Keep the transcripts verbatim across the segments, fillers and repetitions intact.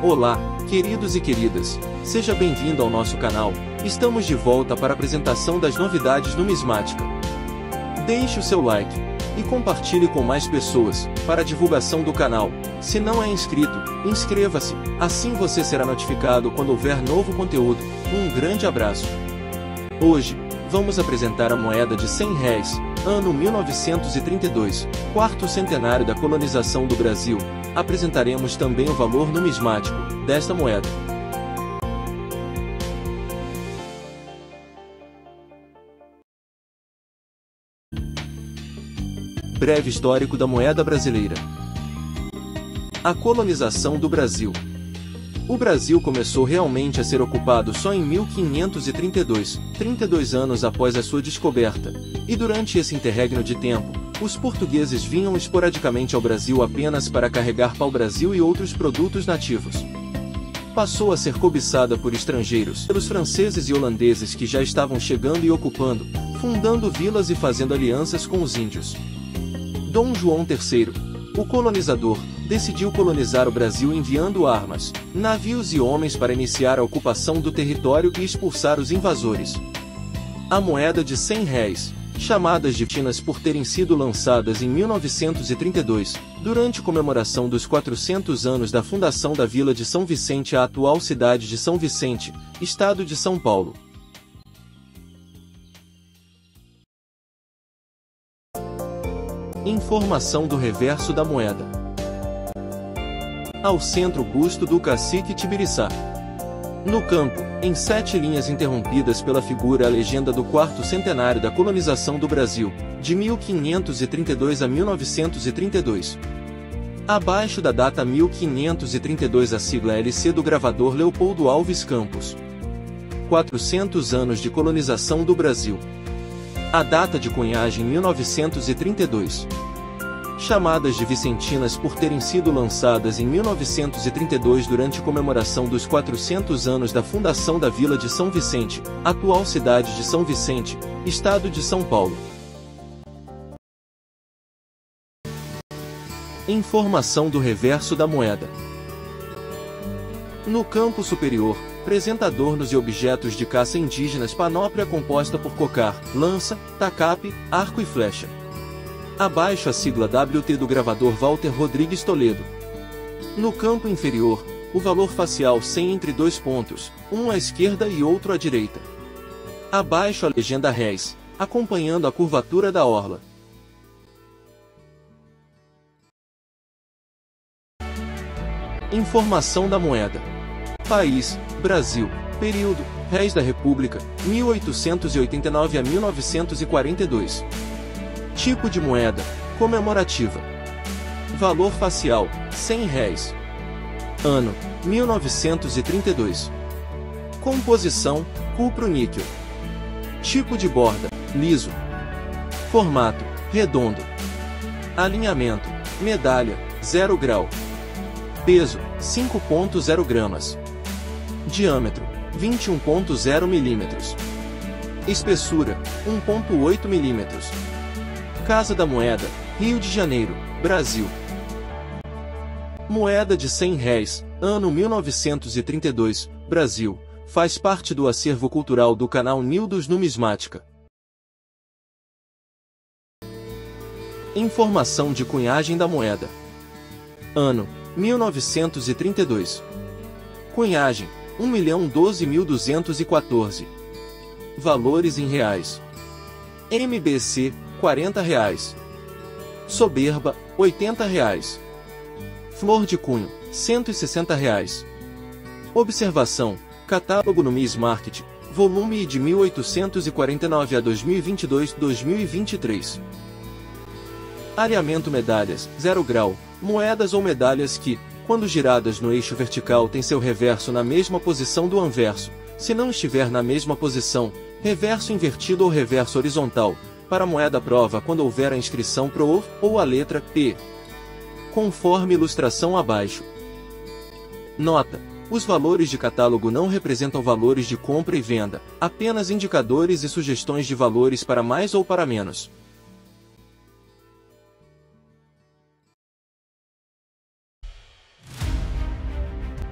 Olá, queridos e queridas, seja bem-vindo ao nosso canal. Estamos de volta para a apresentação das novidades numismática. Deixe o seu like e compartilhe com mais pessoas, para a divulgação do canal. Se não é inscrito, inscreva-se, assim você será notificado quando houver novo conteúdo. Um grande abraço. Hoje, vamos apresentar a moeda de cem réis, ano mil novecentos e trinta e dois, quarto centenário da colonização do Brasil. Apresentaremos também o valor numismático desta moeda. Breve histórico da moeda brasileira. A colonização do Brasil. O Brasil começou realmente a ser ocupado só em mil quinhentos e trinta e dois, trinta e dois anos após a sua descoberta, e durante esse interregno de tempo, os portugueses vinham esporadicamente ao Brasil apenas para carregar pau-brasil e outros produtos nativos. Passou a ser cobiçada por estrangeiros, pelos franceses e holandeses que já estavam chegando e ocupando, fundando vilas e fazendo alianças com os índios. Dom João terceiro, o colonizador, decidiu colonizar o Brasil enviando armas, navios e homens para iniciar a ocupação do território e expulsar os invasores. A moeda de cem réis, chamadas de tinas por terem sido lançadas em mil novecentos e trinta e dois, durante comemoração dos quatrocentos anos da fundação da Vila de São Vicente, a atual cidade de São Vicente, estado de São Paulo. Informação do reverso da moeda. Ao centro, o busto do cacique Tibiriçá. No campo, em sete linhas interrompidas pela figura, a legenda do quarto centenário da colonização do Brasil, de mil quinhentos e trinta e dois a mil novecentos e trinta e dois. Abaixo da data mil quinhentos e trinta e dois, a sigla L C do gravador Leopoldo Alves Campos. quatrocentos anos de colonização do Brasil. A data de cunhagem mil novecentos e trinta e dois. Chamadas de vicentinas por terem sido lançadas em mil novecentos e trinta e dois durante comemoração dos quatrocentos anos da fundação da Vila de São Vicente, atual cidade de São Vicente, estado de São Paulo. Informação do reverso da moeda. No campo superior, apresenta adornos e objetos de caça indígenas, panóplia composta por cocar, lança, tacape, arco e flecha. Abaixo, a sigla W T do gravador Walter Rodrigues Toledo. No campo inferior, o valor facial cem entre dois pontos, um à esquerda e outro à direita. Abaixo, a legenda réis, acompanhando a curvatura da orla. Informação da moeda. País: Brasil. Período: Réis da República, mil oitocentos e oitenta e nove a mil novecentos e quarenta e dois. Tipo de moeda: comemorativa. Valor facial: cem réis. Ano: mil novecentos e trinta e dois. Composição: cupro-níquel. Tipo de borda: liso. Formato: redondo. Alinhamento: medalha, zero grau. Peso: cinco vírgula zero gramas. Diâmetro: vinte e um vírgula zero milímetros. Espessura: um vírgula oito milímetros. Casa da Moeda, Rio de Janeiro, Brasil. Moeda de cem réis, ano mil novecentos e trinta e dois, Brasil, faz parte do acervo cultural do canal Nildos Numismática. Informação de cunhagem da moeda. Ano: mil novecentos e trinta e dois. Cunhagem: um milhão doze mil duzentos e quatorze. Valores em reais. M B C, quarenta reais. Soberba, oitenta reais. Flor de cunho, cento e sessenta reais. Observação: Catálogo Numismarket, volume I de mil oitocentos e quarenta e nove a dois mil e vinte e dois a dois mil e vinte e três. Areamento: medalhas, zero grau, moedas ou medalhas que, quando giradas no eixo vertical, têm seu reverso na mesma posição do anverso. Se não estiver na mesma posição, reverso invertido ou reverso horizontal. Para a moeda prova quando houver a inscrição Pro ou a letra P, conforme ilustração abaixo. Nota: os valores de catálogo não representam valores de compra e venda, apenas indicadores e sugestões de valores para mais ou para menos.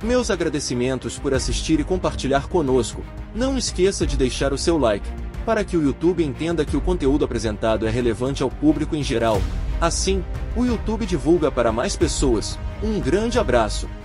Meus agradecimentos por assistir e compartilhar conosco. Não esqueça de deixar o seu like, para que o YouTube entenda que o conteúdo apresentado é relevante ao público em geral. Assim, o YouTube divulga para mais pessoas. Um grande abraço.